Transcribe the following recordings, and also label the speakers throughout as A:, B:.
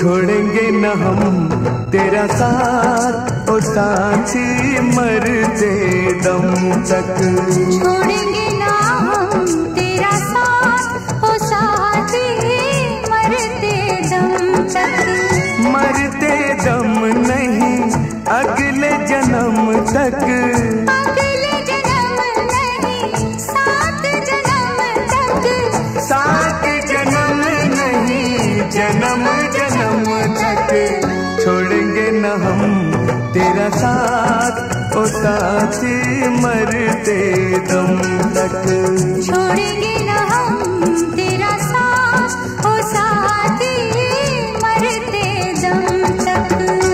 A: छोड़ेंगे न हम तेरा साथ ओ साथी मरते दम तक।
B: छोड़ेंगे ना हम तेरा साथ ओ साथी मरते दम तक।
A: मरते दम नहीं अगले जन्म तक।
B: अगले जन्म नहीं सात जन्म तक।
A: सात जन्म नहीं जन्म जन्म तक। छोड़ेंगे न हम तेरा साथ ओ साथी मरते दम तक।
B: छोड़ेंगे ना हम तेरा साथ ओ साथी मरते दम तक।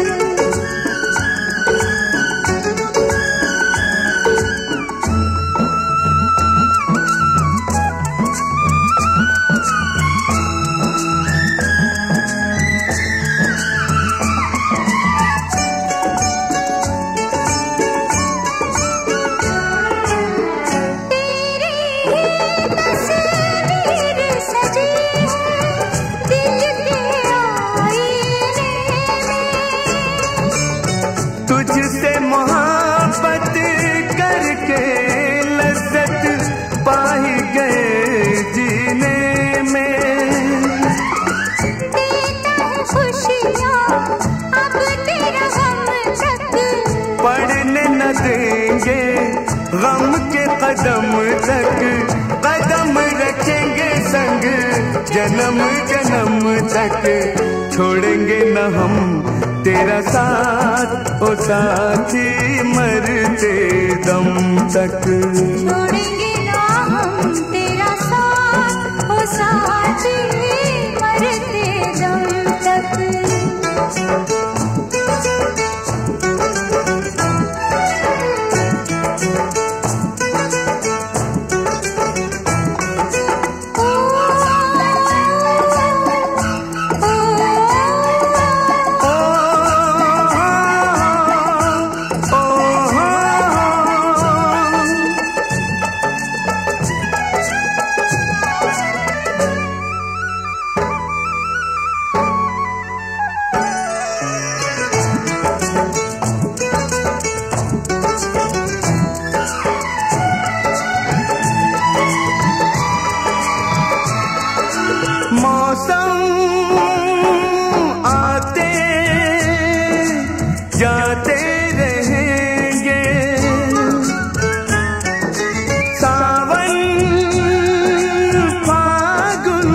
A: तुझसे मोहब्बत करके लज्जत पा ही गए जीने में।
B: देता है खुशियाँ अब तेरा गम तक।
A: पढ़ने न देंगे गम के कदम तक। कदम रखेंगे संग जन्म जन्म तक। छोड़ेंगे न हम तेरा साथ ओ साथी मरते दम तक।
B: छोड़ेंगे ना हम तेरा साथ ओ साथी मरते दम तक।
A: मौसम आते जाते रहेंगे। सावन फागुन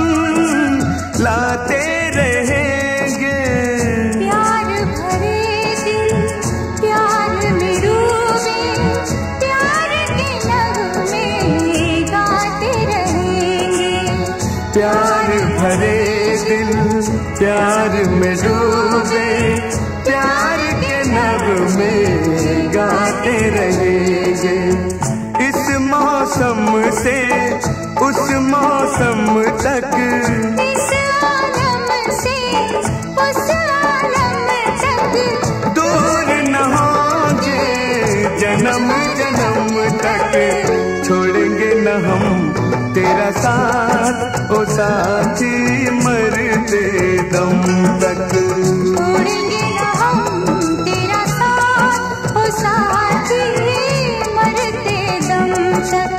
A: लाते रहेंगे।
B: प्यार भरे दिल प्यार में डूबे प्यार के नगमे गाते रहेंगे।
A: प्यार भरे दिल प्यार में डूबे प्यार के नगमे गाते रहेंगे। इस मौसम से उस मौसम तक।
B: इस आलम से उस आलम तक।
A: दूर न होंगे जन्म जन्म तक। छोड़ेंगे न हम तेरा साथ ओ साथी मरते दम तक।
B: छोड़ेंगे ना हम तेरा साथ ओ साथी मरते दम तक।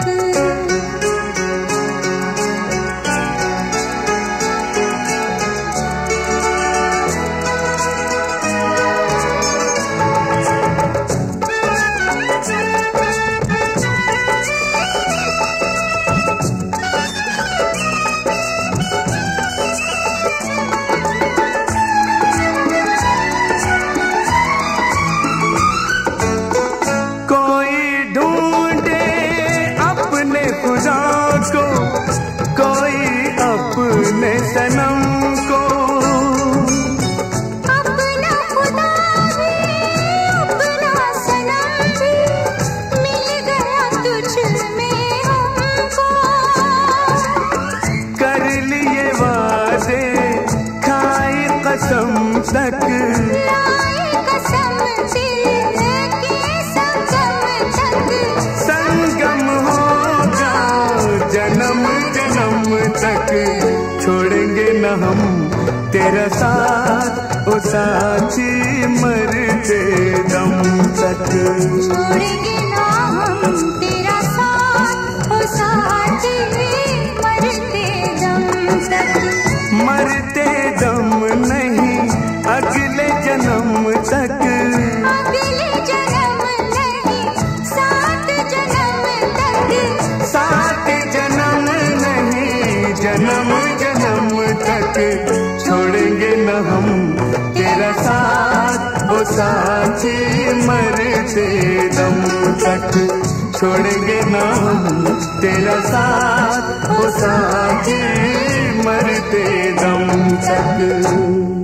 A: अपने सनम को।
B: अपना खुदा भी अपना सनम भी मिल गया तुझ में हमको।
A: कर लिए वादे खाए कसम तक।
B: लाए कसम दिल के संगम तक।
A: संगम होगा जन्म जन्म तक। छोड़ेंगे न हम तेरा साथ साथ ओ साथी मरते दम तक।
B: छोड़ेंगे ना हम तेरा साथ ओ साथी मरते दम तक।
A: मरते दम नहीं अगले जन्म तक।
B: अगले जन्म नहीं 7 जन्म तक।
A: 7 जन्म नहीं जन्म जन्म तक। छोड़ेंगे न हम तेरा साथ ओ साथी मरते दम तक। छोड़ेंगे न हम तेरा साथ ओ साथी मरते दम तक।